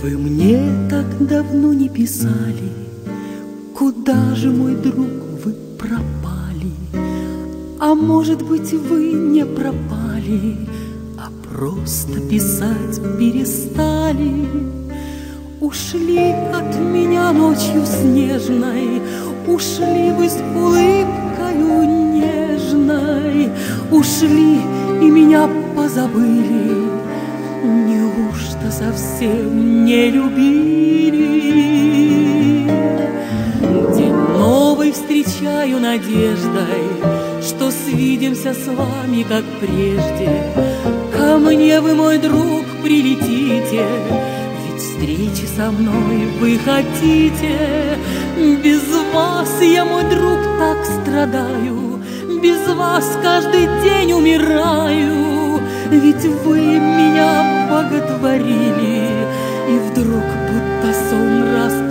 Вы мне так давно не писали, куда же, мой друг, вы пропали? А может быть, вы не пропали, а просто писать перестали. Ушли от меня ночью снежной, ушли вы с улыбкою нежной, ушли и меня позабыли. Неужто совсем не любили? День новый встречаю надеждой, что свидимся с вами, как прежде. Ко мне вы, мой друг, прилетите, ведь встречи со мной вы хотите. Без вас я, мой друг, так страдаю, без вас каждый день умираю. Ведь вы меня боготворили, и вдруг будто сон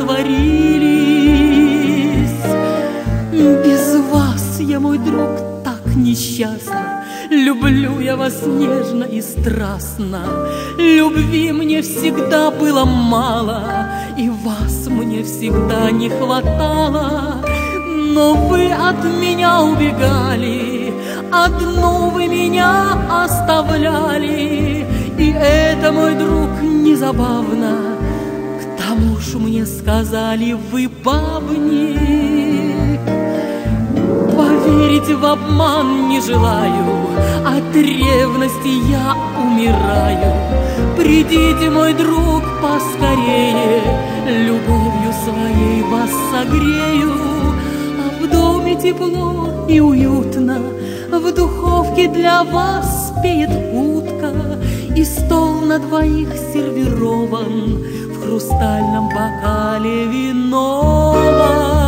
растворились. Без вас я, мой друг, так несчастна, люблю я вас нежно и страстно. Любви мне всегда было мало, и вас мне всегда не хватало. Но вы от меня убегали, одну вы меня оставляли. И это, мой друг, незабавно, к тому ж мне сказали, вы бабник. Поверить в обман не желаю, от ревности я умираю. Придите, мой друг, поскорее, любовью своей вас согрею. А в доме тепло и уютно, в духовке для вас пеет утка, и стол на двоих сервирован в хрустальном бокале виновом.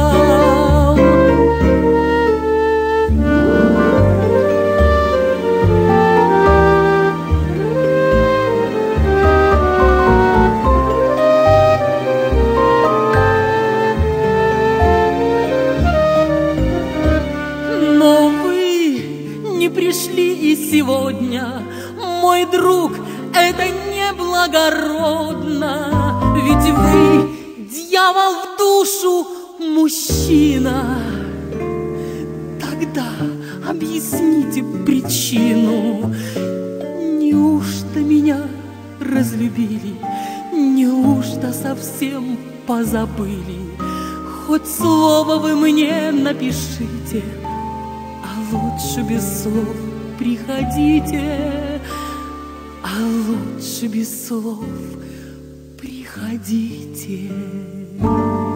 Пришли и сегодня, мой друг, это неблагородно. Ведь вы, дьявол в душу, мужчина. Тогда объясните причину. Неужто меня разлюбили? Неужто совсем позабыли? Хоть слово вы мне напишите, лучше без слов приходите, а лучше без слов приходите.